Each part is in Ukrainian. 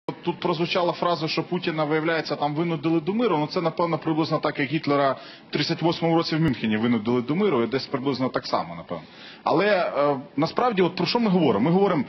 Тут прозвучала фраза, що Путіна, виявляється, там винудили до миру. Ну це, напевно, приблизно так, як Гітлера в 38-му році в Мюнхені винудили до миру, і десь приблизно так само, напевно. Але насправді, от про що ми говоримо? Ми говоримо,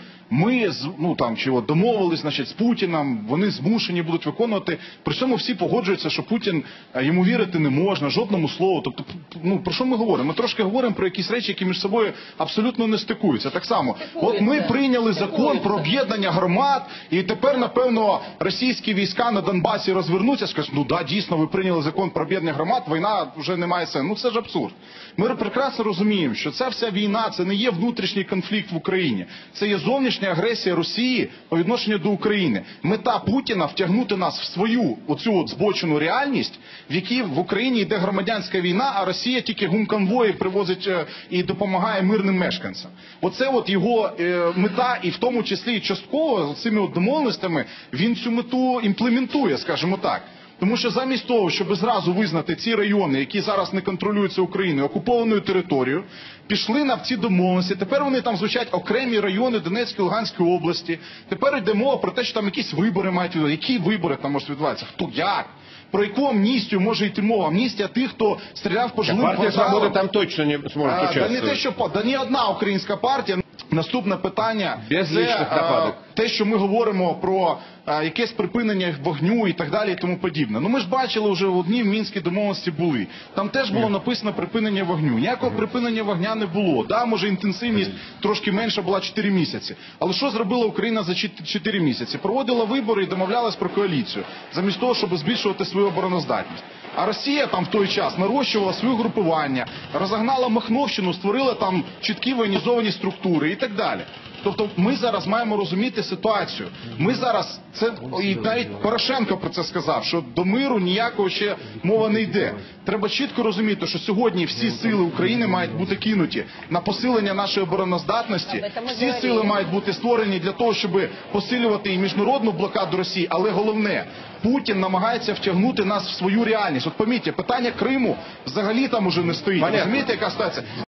домовились, значить, з Путіним, вони змушені будуть виконувати. При цьому всі погоджуються, що Путін, йому вірити не можна, жодному слову. Тобто, про що ми говоримо? Ми трошки говоримо про якісь речі, які між собою абсолютно не стикуються. Так само, от ми прийняли закон про об'єднання громад, і тепер, напевно, російські війська на Донбасі розвернуться, скажуть, ну да, дійсно, ви прийняли закон про об'єднання громад, війна вже не має сенсу. Ну це ж абсурд. Ми прекрасно розуміємо, що ця вся війна, це не є внутрішній конфлікт в Україні. Це є зовнішня агресія Росії по відношенню до України. Мета Путіна втягнути нас в свою оцю збочену реальність, в якій в Україні йде громадянська війна, а Росія тільки гумконвої привозить і допомагає мирним мешканцям. Оце от його мета, і в тому числі частково з цими домовленостями він цю мету імплементує, скажімо так. Тому що замість того, щоб зразу визнати ці райони, які зараз не контролюються Україною, окупованою територією, пішли на ці домовленості. Тепер вони там звучать окремі райони Донецької, Луганської області. Тепер йде мова про те, що там якісь вибори мають відбуватися. Які вибори там можуть відбуватися? Хто? Як? Про яку амністію може йти мова? Амністія тих, хто стріляв по жилим кварталам. Партія «Свобода» там точно не зможе участвувати. Да ні одна українська партія. Наступне питання – це те, що ми говоримо про якесь припинення вогню і так далі і тому подібне. Ну ми ж бачили вже в одній Мінській домовленості були. Там теж було написано припинення вогню. Ніякого припинення вогня не було. Да, може інтенсивність трошки менша була 4 місяці. Але що зробила Україна за 4 місяці? Проводила вибори і домовлялась про коаліцію. Замість того, щоб збільшувати свою обороноздатність. А Росія там в той час нарощувала своє групування, розогнала Махновщину, створила там чіткі воєнізовані структури і так далі. Тобто ми зараз маємо розуміти ситуацію. Ми зараз, і навіть Порошенко про це сказав, що до миру ніякого ще мова не йде. Треба чітко розуміти, що сьогодні всі сили України мають бути кинуті на посилення нашої обороноздатності. Всі сили мають бути створені для того, щоб посилювати і міжнародну блокаду Росії. Але головне, Путін намагається втягнути нас в свою реальність. От помітьте, питання Криму взагалі там уже не стоїть. Розумієте, яка ситуація?